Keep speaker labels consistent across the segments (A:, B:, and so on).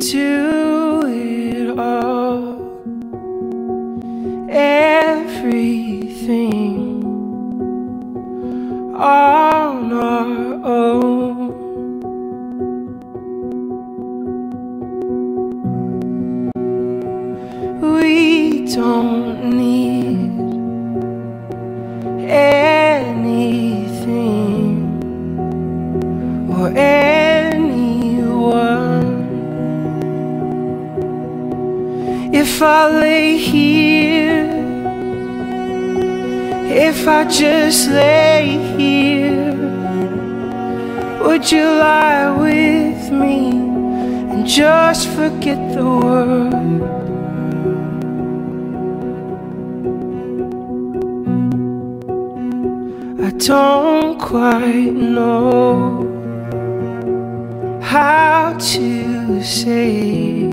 A: do it all, everything on our own. We don't need anything or anyone. If I lay here, if I just lay here, would you lie with me and just forget the world? I don't quite know how to say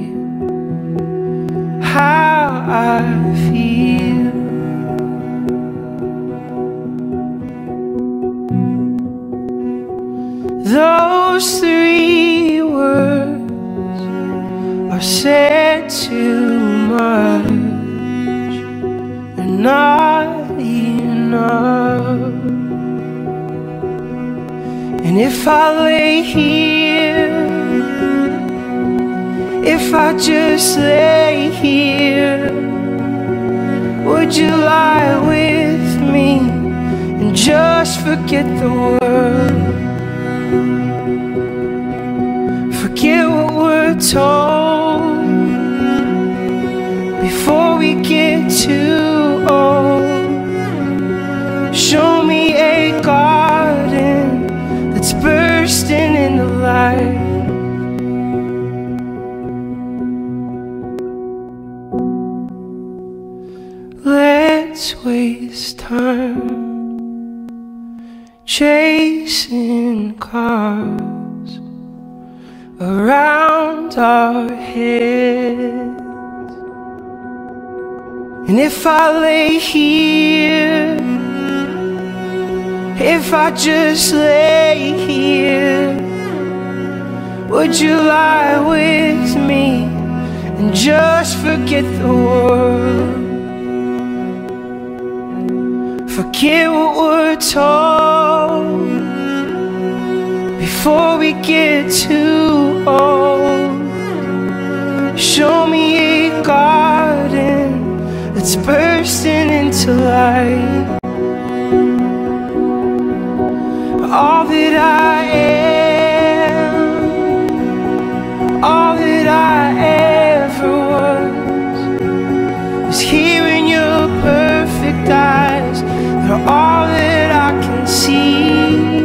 A: how I feel. Those three words are said too much and not enough. And if I lay here, if I just lay here, would you lie with me and just forget the world? Forget what we're told before we get too old. Show me a garden that's bursting into light. Let's waste time chasing cars around our heads. And if I lay here, if I just lay here, would you lie with me and just forget the world? Forget what we're told before we get too old. Show me a garden that's bursting into light. All that I am, all that I ever was, is here in your perfect eyes. They're all that I can see.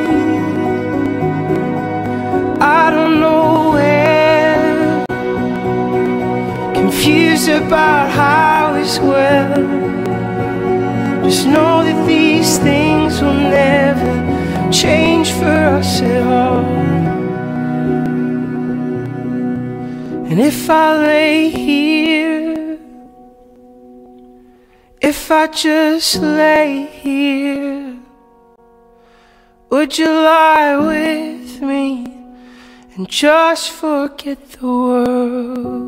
A: I don't know where, confused about how as well. Just know that these things will never change for us at all. And if I lay here, if I just lay here, would you lie with me and just forget the world?